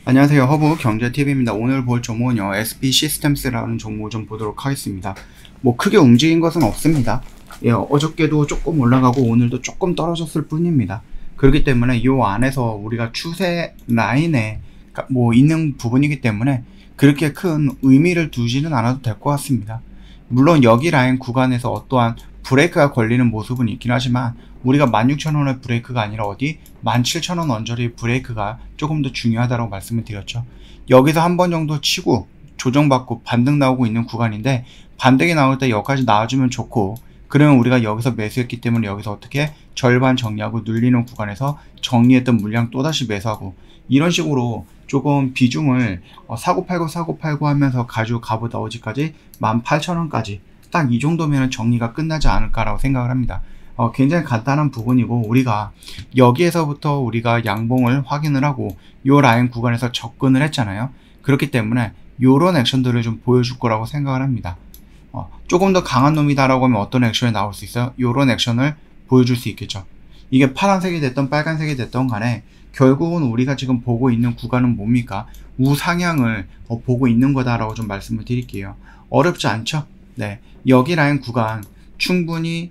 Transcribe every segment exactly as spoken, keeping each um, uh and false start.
안녕하세요. 허브 경제티비입니다. 오늘 볼 종목은요, 에스피 시스템스라는 종목 좀 보도록 하겠습니다. 뭐 크게 움직인 것은 없습니다. 예, 어저께도 조금 올라가고 오늘도 조금 떨어졌을 뿐입니다. 그렇기 때문에 이 안에서 우리가 추세 라인에 뭐 있는 부분이기 때문에 그렇게 큰 의미를 두지는 않아도 될 것 같습니다. 물론 여기 라인 구간에서 어떠한 브레이크가 걸리는 모습은 있긴 하지만 우리가 만 육천 원의 브레이크가 아니라 어디 만 칠천 원 언저리의 브레이크가 조금 더 중요하다고 말씀을 드렸죠. 여기서 한 번 정도 치고 조정받고 반등 나오고 있는 구간인데, 반등이 나올 때 여기까지 나와주면 좋고, 그러면 우리가 여기서 매수했기 때문에 여기서 어떻게 절반 정리하고 눌리는 구간에서 정리했던 물량 또다시 매수하고, 이런 식으로 조금 비중을 사고 팔고 사고 팔고 하면서 가지고 가보다 어디까지 만 팔천 원까지 딱 이 정도면 정리가 끝나지 않을까라고 생각을 합니다. 어, 굉장히 간단한 부분이고, 우리가 여기에서부터 우리가 양봉을 확인을 하고 요 라인 구간에서 접근을 했잖아요. 그렇기 때문에 요런 액션들을 좀 보여줄 거라고 생각을 합니다. 어, 조금 더 강한 놈이다라고 하면 어떤 액션이 나올 수 있어요? 요런 액션을 보여줄 수 있겠죠. 이게 파란색이 됐던 빨간색이 됐던 간에 결국은 우리가 지금 보고 있는 구간은 뭡니까? 우상향을 어, 보고 있는 거다라고 좀 말씀을 드릴게요. 어렵지 않죠? 네, 여기 라인 구간 충분히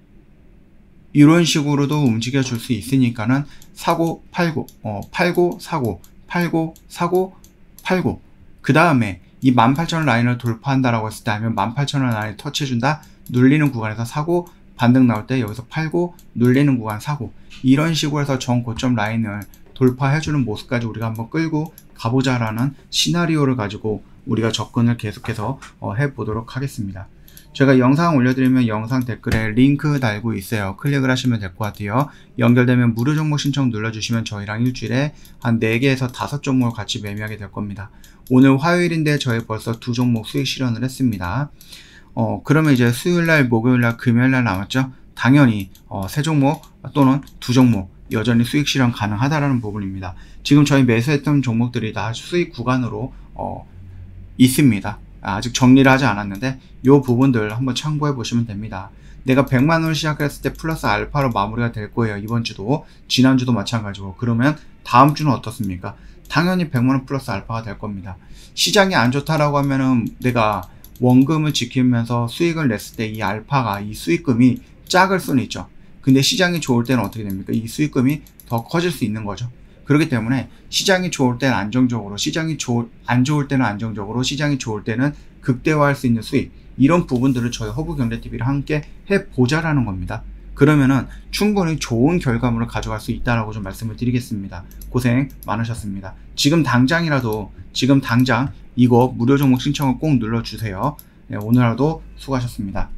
이런 식으로도 움직여 줄 수 있으니까는 사고 팔고 어, 팔고 사고 팔고 사고 팔고, 그 다음에 이 만 팔천 원 라인을 돌파한다라고 했을 때, 하면 만 팔천 원 라인을 터치해준다, 눌리는 구간에서 사고, 반등 나올 때 여기서 팔고 눌리는 구간 사고, 이런 식으로 해서 정고점 라인을 돌파해주는 모습까지 우리가 한번 끌고 가보자라는 시나리오를 가지고 우리가 접근을 계속해서 어, 해보도록 하겠습니다. 제가 영상 올려드리면 영상 댓글에 링크 달고 있어요. 클릭을 하시면 될 것 같아요. 연결되면 무료 종목 신청 눌러주시면 저희랑 일주일에 한 네 개에서 다섯 종목을 같이 매매하게 될 겁니다. 오늘 화요일인데 저희 벌써 두 종목 수익 실현을 했습니다. 어, 그러면 이제 수요일날, 목요일날, 금요일날 남았죠? 당연히 어, 세 종목 또는 두 종목 여전히 수익 실현 가능하다라는 부분입니다. 지금 저희 매수했던 종목들이 다 수익 구간으로 어, 있습니다. 아직 정리를 하지 않았는데 이 부분들 한번 참고해 보시면 됩니다. 내가 백만 원을 시작했을 때 플러스 알파로 마무리가 될 거예요. 이번 주도, 지난주도 마찬가지고. 그러면 다음 주는 어떻습니까? 당연히 백만 원 플러스 알파가 될 겁니다. 시장이 안 좋다라고 하면은 내가 원금을 지키면서 수익을 냈을 때 이 알파가, 이 수익금이 작을 수는 있죠. 근데 시장이 좋을 때는 어떻게 됩니까? 이 수익금이 더 커질 수 있는 거죠. 그렇기 때문에 시장이 좋을 때는 안정적으로, 시장이 좋, 안 좋을 때는 안정적으로, 시장이 좋을 때는 극대화할 수 있는 수익, 이런 부분들을 저희 허브경제티비랑 함께 해보자라는 겁니다. 그러면은 충분히 좋은 결과물을 가져갈 수 있다라고 좀 말씀을 드리겠습니다. 고생 많으셨습니다. 지금 당장이라도, 지금 당장 이거 무료 종목 신청을 꼭 눌러주세요. 네, 오늘 하루도 수고하셨습니다.